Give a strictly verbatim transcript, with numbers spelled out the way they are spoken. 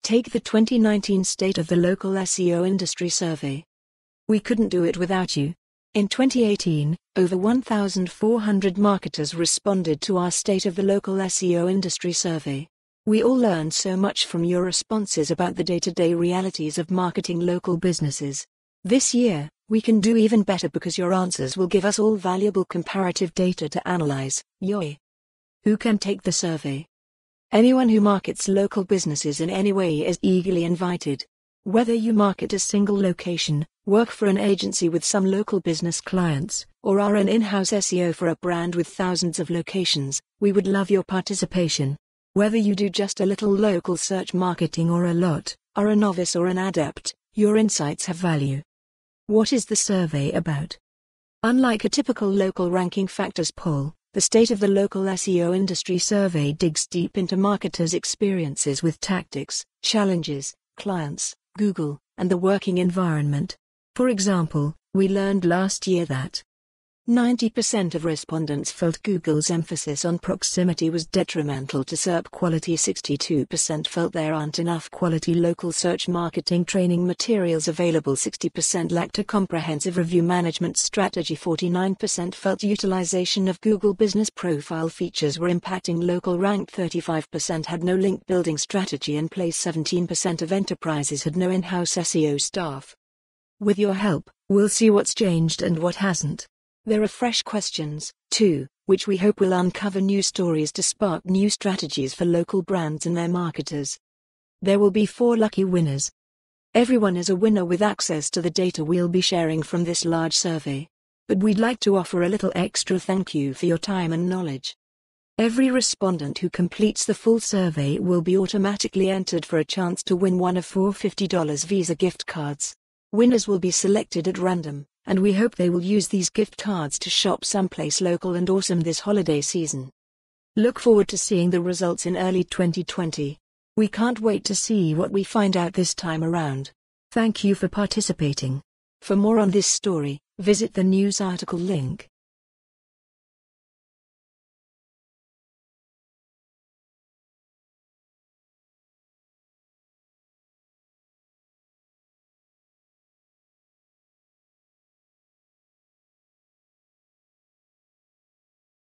Take the twenty nineteen State of the Local S E O Industry Survey. We couldn't do it without you. In twenty eighteen, over one thousand four hundred marketers responded to our State of the Local S E O Industry Survey. We all learned so much from your responses about the day-to-day realities of marketing local businesses. This year, we can do even better because your answers will give us all valuable comparative data to analyze. Yoi! Who can take the survey? Anyone who markets local businesses in any way is eagerly invited. Whether you market a single location, work for an agency with some local business clients, or are an in-house S E O for a brand with thousands of locations, we would love your participation. Whether you do just a little local search marketing or a lot, are a novice or an adept, your insights have value. What is the survey about? Unlike a typical local ranking factors poll, the State of the Local S E O Industry Survey digs deep into marketers' experiences with tactics, challenges, clients, Google, and the working environment. For example, we learned last year that ninety percent of respondents felt Google's emphasis on proximity was detrimental to SERP quality. sixty-two percent felt there aren't enough quality local search marketing training materials available. sixty percent lacked a comprehensive review management strategy. forty-nine percent felt utilization of Google Business Profile features were impacting local rank. thirty-five percent had no link building strategy in place. seventeen percent of enterprises had no in-house S E O staff. With your help, we'll see what's changed and what hasn't. There are fresh questions, too, which we hope will uncover new stories to spark new strategies for local brands and their marketers. There will be four lucky winners. Everyone is a winner with access to the data we'll be sharing from this large survey. But we'd like to offer a little extra thank you for your time and knowledge. Every respondent who completes the full survey will be automatically entered for a chance to win one of four fifty dollar Visa gift cards. Winners will be selected at random, and we hope they will use these gift cards to shop someplace local and awesome this holiday season. Look forward to seeing the results in early twenty twenty. We can't wait to see what we find out this time around. Thank you for participating. For more on this story, visit the news article link.